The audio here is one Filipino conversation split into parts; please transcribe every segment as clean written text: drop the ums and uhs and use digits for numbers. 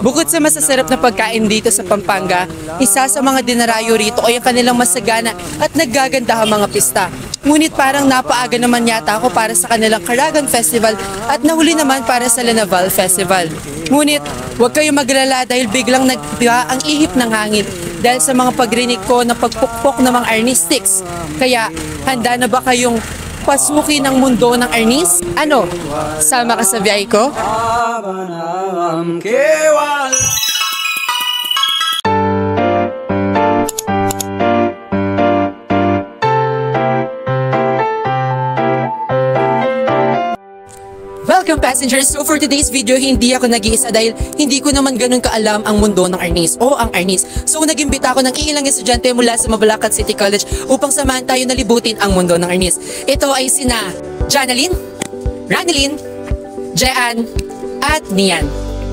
Bukod sa masasarap na pagkain dito sa Pampanga, isa sa mga dinarayo rito ay ang kanilang masagana at naggagandahang mga pista. Ngunit parang napaaga naman yata ako para sa kanilang Caragan Festival at nahuli naman para sa Lanaval Festival. Ngunit huwag kayong maglala dahil biglang nagbiha ang ihip ng hangin dahil sa mga pagrinig ko na pagpukpok ng mga arnis sticks. Kaya handa na ba kayong pasukin ng mundo ng arnis? Ano? Sama ka sa biyahe ko? Welcome passengers! So for today's video, hindi ako nag-iisa dahil hindi ko naman ganun kaalam ang mundo ng arnis o ang arnis. So nag-imbita ako ng ilang estudyante mula sa Mabalacat City College upang samahan tayo na libutin ang mundo ng arnis. Ito ay sina Janalyn, Ranelyn, Jean, at Nian.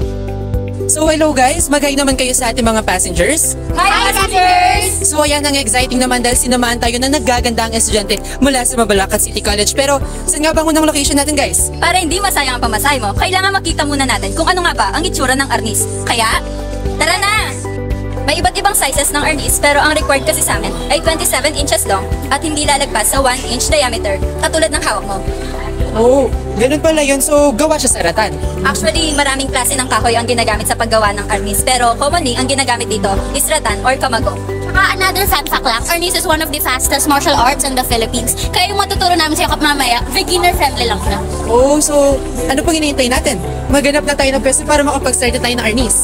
So hello guys, mag-hi naman kayo sa ating mga passengers. Hi passengers! So ayan, ang exciting naman dahil sinamahan tayo na naggaganda ang estudyante mula sa Mabalacat City College. Pero saan nga ba ang unang location natin guys? Para hindi masayang ang pamasahe mo, kailangan makita muna natin kung ano nga ba ang itsura ng arnis. Kaya, tara na! May iba't ibang sizes ng arnis pero ang required kasi sa amin ay 27 inches long at hindi lalagpas sa 1 inch diameter katulad ng hawak mo. Oh, ganun pala yun. So, gawa siya sa ratan. Actually, maraming klase ng kahoy ang ginagamit sa paggawa ng arnis pero commonly ang ginagamit dito is ratan or kamago. Another fun fact lang, arnis is one of the fastest martial arts in the Philippines. Kaya yung matuturo namin sa yakap mamaya, beginner-friendly lang siya. Oh, so ano pang hinihintay natin? Maghanap na tayo ng pwesto para makapag-start na tayo ng arnis.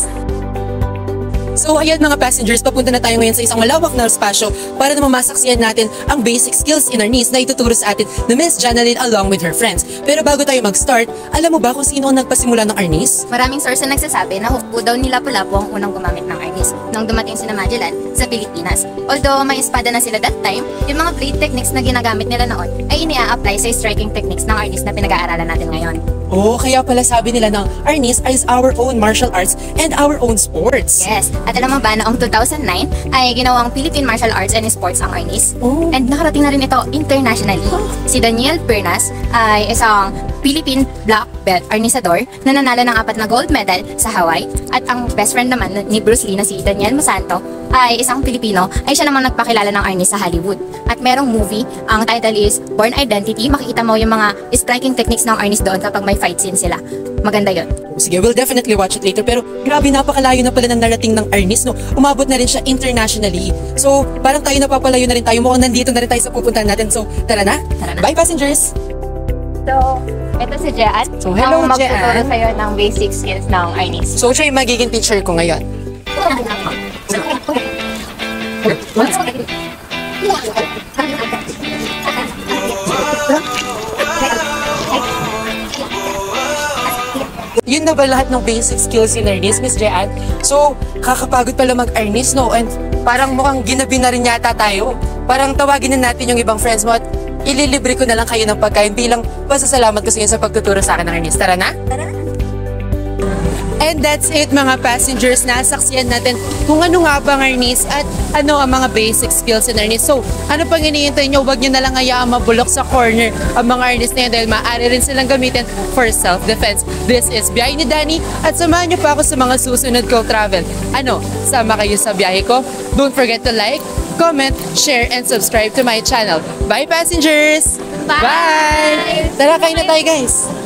So ayan mga passengers, papunta na tayo ngayon sa isang malawak na espasyo para na mamasaksiyan natin ang basic skills in arnis na ituturo sa atin na Miss Janalyn along with her friends. Pero bago tayo mag-start, alam mo ba kung sino ang nagpasimula ng arnis? Maraming source na nagsasabi na hukbo daw ni Lapu-Lapu ang unang gumamit ng arnis nung dumating sina Magellan sa Pilipinas. Although may espada na sila that time, yung mga blade techniques na ginagamit nila noon ay ini-apply sa striking techniques ng arnis na pinag-aaralan natin ngayon. Oh, kaya pala sabi nila na arnis is our own martial arts and our own sports. Yes, at alam mo ba noong 2009 ay ginawang Philippine Martial Arts and Sports ang arnis. Oh. And nakarating na rin ito internationally. Si Daniel Pernas ay isang Philippine black belt arnisador na nanalo ng 4 na gold medal sa Hawaii. At ang best friend naman ni Bruce Lee na si Daniel Masanto ay isang Pilipino, ay siya namang nagpakilala ng arnis sa Hollywood. At merong movie, ang title is Born Identity. Makikita mo yung mga striking techniques ng arnis doon kapag may fight scene sila. Maganda yun. Sige, we'll definitely watch it later. Pero grabe, napakalayo na pala ng narating ng arnis, no? Umabot na rin siya internationally. So, parang tayo napapalayo na rin tayo. Mukhang nandito na rin tayo sa pupuntahan natin. So, tara na. Tara na. Bye, passengers! So, ito si Jean. So, hello, ang magtuturo Jean. sa'yo ng basic skills ng arnis. So, siya yung magiging teacher ko ngayon. Yun na ba lahat ng basic skills in arnis, Miss Jean? So, kakapagod pala mag-arnis, no? And parang mukhang ginabi na rin yata tayo. Parang tawagin na natin yung ibang friends mo at ililibre ko na lang kayo ng pagkain bilang pasasalamat ko sa inyo sa pagtuturo sa akin ng arnis. Tara na? Tara! And that's it mga passengers, nasaksiyan natin kung ano nga ba ang arnis at ano ang mga basic skills in arnis. So, ano pang iniintay nyo? Huwag nyo na lang hayaan mabulok sa corner ang mga arnis na yun dahil maaari rin silang gamitin for self-defense. This is Biyahe ni Danny at samahan nyo pa ako sa mga susunod kong travel. Ano? Sama kayo sa biyahe ko? Don't forget to like, comment, share, and subscribe to my channel. Bye passengers! Bye! Tara, kain na tayo guys!